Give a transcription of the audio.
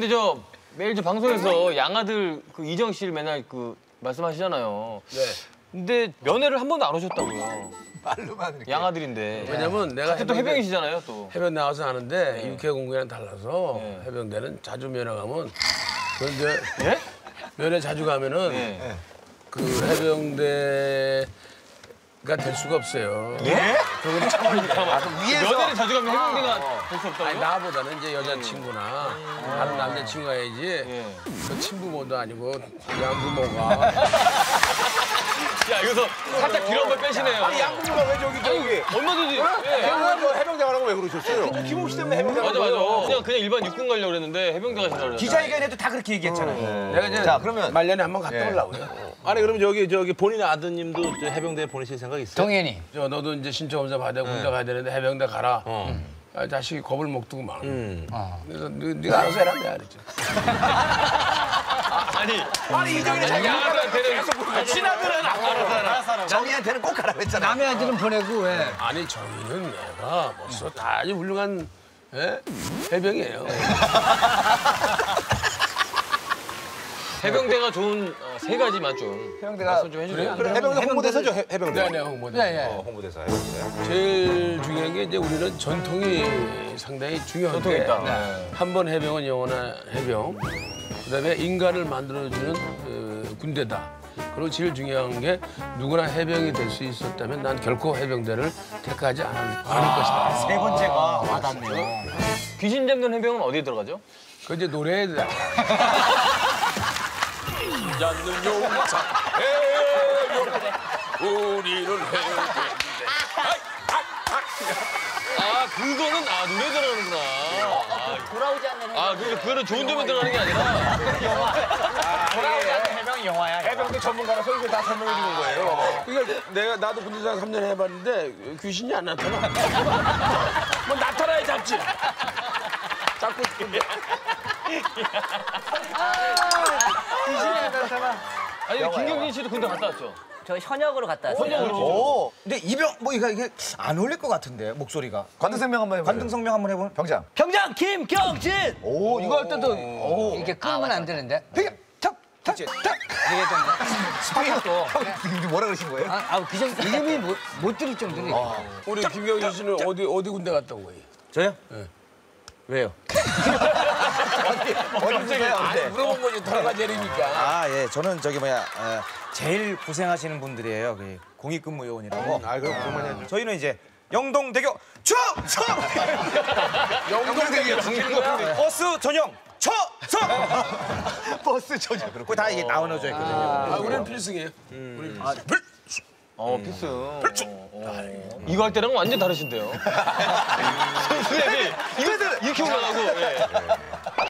근데 저 매일 저 방송에서 양아들 그 이정 씨를 맨날 그 말씀하시잖아요. 네. 근데 면회를 한 번도 안 오셨다고요. 말로만 이렇게. 양아들인데. 왜냐면 내가 또 해병이시잖아요, 또. 해병 나와서 하는데 네. 육해공군이랑 달라서 네. 해병대는 자주 면회 가면 그런데 예? 면회 자주 가면은 네. 그 해병대가 될 수가 없어요. 예? 그건 참아야 위에서. 면회를 자주 가면 해병대가 될 수 없다고요? 아니 나보다는 이제 여자친구나 다른 남자친구가 해야지 예. 그 친부모도 아니고 양부모가 야, 여기서 살짝 길어 한번 빼시네요. 아니 양궁부가 왜 저기. 얼마든지. 예. 해병대 가라고 왜 그러셨어요? 김홍 씨 때문에 해병대 맞아, 가라고. 맞아. 그냥 일반 육군 가려고 그랬는데 해병대 가시라고 그랬잖아요. 기자회견에도 다 그렇게 얘기했잖아요. 내가 이제 자, 그러면- 말년에 한번 갔다 오려고요. 아니 그럼 저기 본인 아드님도 저 해병대에 보내실 생각 있어요? 동현이. 저 너도 이제 신청검사 받아 군대 가야 되는데 해병대 가라. 아, 자식이 겁을 먹더구만. 그래서 네가 알아서 해라 내가 그랬지. 아니 이정이 자기 양아들한테는 친아들은 알아서 하라. 정희한테는 꼭 가라고 했잖아. 남의 아들은 보내고 왜? 아니 저희는 내가 벌써 다 아주 훌륭한 해병이에요. 해병대가 좋은 세 가지만 좀 해병대가 말씀 좀 해주세요. 그래, 해병대 홍보대사죠, 해병대. 네네 홍보대. 예. 홍보대사, 해병대. 제일 중요한 게 이제 우리는 전통이 상당히 중요한데 전통이 있다. 네. 한 번 해병은 영원한 해병. 그다음에 인간을 만들어주는 군대다. 그리고 제일 중요한 게 누구나 해병이 될 수 있었다면 난 결코 해병대를 택하지 않을 것이다. 세 번째가 와닿네요. 귀신 잡는 해병은 어디에 들어가죠? 그 이제 노래에 대한 않는 용사 우리를 해병대. 아 그거는 노래 들어가는구나. 돌아오지 않는 그거는 좋은 점에 들어가는 게 아니라 돌아오지 않는 해병이 영화야. 해병대 전문가라서 이게 다 설명해 주는 거예요. 그러니까 나도 군대생 3년 해봤는데 귀신이 안 나타나. 뭐 나타나야 잡지. 잡고 싶은데. 아니 김경진 씨도 군대 갔다 왔죠? 저 현역으로 갔다 왔어요. 현역으로 오, 근데 이병 뭐 이게 안 어울릴 것 같은데 목소리가. 관등성명 한번 해보세요. 관등성명 한번 해보면 병장. 병장 김경진. 오, 이거 할 때도 오. 이게 끊으면 안 되는데. 병장, 탁, 탁, 탁. 이게 좀. 형, 뭐라 그러신 거예요? 그 정도 이름이 못 들을 정도로. 우리 김경진 씨는 어디 군대 갔다 온 거예요? 저요? 네. 왜요? 어디세요? 아니 물어본 거지 여러 가지 예리니까. 아, 예. 저는 제일 고생하시는 분들이에요. 그 공익근무 요원이라고. 아 그럼 그만해. 저희는 이제 영동대교 충성! 영동대교 충성! 버스 전용 초성! 버스 전용. 그거 다 이게 나눠져 있거든요. 아 우리는 필승이에요. 우리는 필승. 필승. 이거 할 때랑 완전 다르신데요?